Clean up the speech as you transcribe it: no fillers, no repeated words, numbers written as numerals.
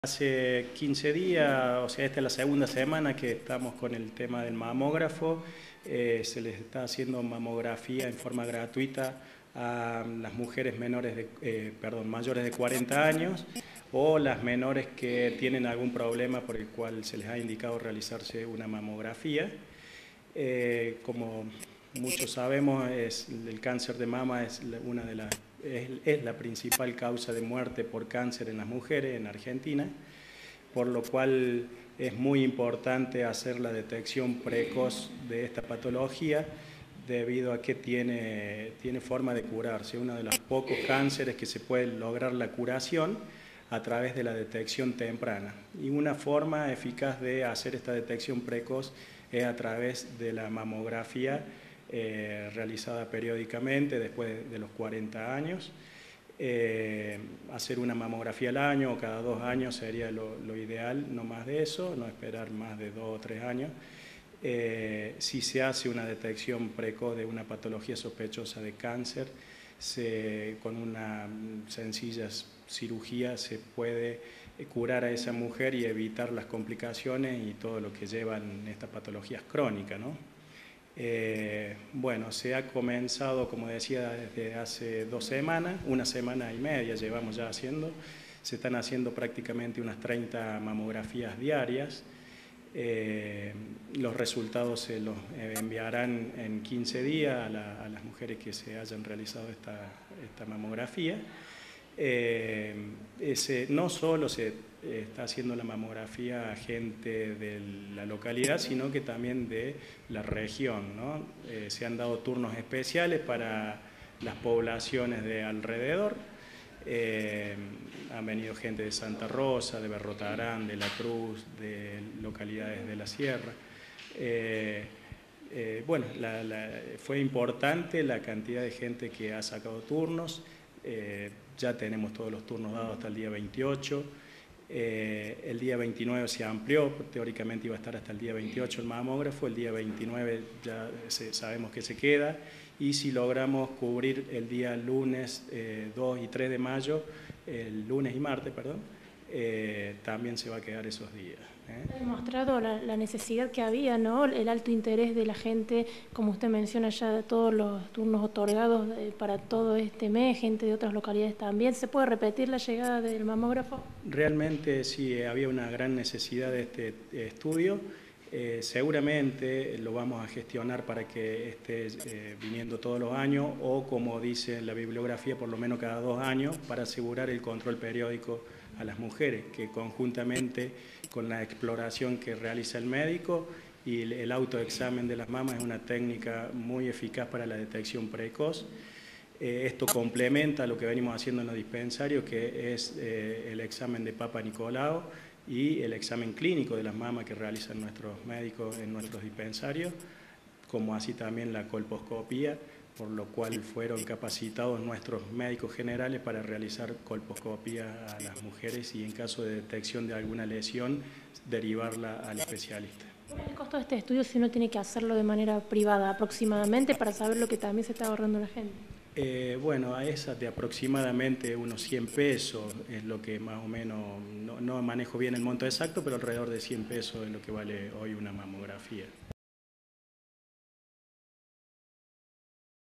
Hace 15 días, o sea, esta es la segunda semana que estamos con el tema del mamógrafo. Se les está haciendo mamografía en forma gratuita a las mujeres mayores de 40 años o las menores que tienen algún problema por el cual se les ha indicado realizarse una mamografía. Como muchos sabemos, el cáncer de mama es la principal causa de muerte por cáncer en las mujeres en Argentina, por lo cual es muy importante hacer la detección precoz de esta patología debido a que tiene forma de curarse. Uno de los pocos cánceres que se puede lograr la curación a través de la detección temprana. Y una forma eficaz de hacer esta detección precoz es a través de la mamografía realizada periódicamente después de los 40 años. Hacer una mamografía al año o cada 2 años sería lo ideal, no más de eso, no esperar más de 2 o 3 años. Si se hace una detección precoz de una patología sospechosa de cáncer, con una sencilla cirugía se puede curar a esa mujer y evitar las complicaciones y todo lo que llevan estas patologías crónicas, ¿no? Bueno, se ha comenzado, como decía, desde hace 2 semanas, 1 semana y media llevamos ya haciendo. Se están haciendo prácticamente unas 30 mamografías diarias. Los resultados se los enviarán en 15 días a las mujeres que se hayan realizado esta mamografía. No solo se está haciendo la mamografía a gente de la localidad, sino que también de la región, ¿no? Se han dado turnos especiales para las poblaciones de alrededor. Han venido gente de Santa Rosa, de Berrotarán, de La Cruz, de localidades de la Sierra. Bueno, fue importante la cantidad de gente que ha sacado turnos. Ya tenemos todos los turnos dados hasta el día 28. El día 29 se amplió, teóricamente iba a estar hasta el día 28 el mamógrafo, el día 29 ya sabemos que se queda, y si logramos cubrir el día lunes 2 y 3 de mayo, el lunes y martes, perdón, también se va a quedar esos días. Ha demostrado la necesidad que había, ¿no? El alto interés de la gente, como usted menciona ya, todos los turnos otorgados para todo este mes, gente de otras localidades también. ¿Se puede repetir la llegada del mamógrafo? Realmente sí, había una gran necesidad de este estudio. Seguramente lo vamos a gestionar para que esté viniendo todos los años o, como dice la bibliografía, por lo menos cada 2 años, para asegurar el control periódico a las mujeres, que conjuntamente con la exploración que realiza el médico y el autoexamen de las mamas es una técnica muy eficaz para la detección precoz. Esto complementa lo que venimos haciendo en los dispensarios, que es el examen de Papa Nicolau y el examen clínico de las mamas que realizan nuestros médicos en nuestros dispensarios, como así también la colposcopía, por lo cual fueron capacitados nuestros médicos generales para realizar colposcopía a las mujeres y en caso de detección de alguna lesión, derivarla al especialista. ¿Cuál es el costo de este estudio si uno tiene que hacerlo de manera privada aproximadamente para saber lo que también se está ahorrando la gente? Bueno, a esas de aproximadamente unos 100 pesos es lo que más o menos, no manejo bien el monto exacto, pero alrededor de 100 pesos es lo que vale hoy una mamografía.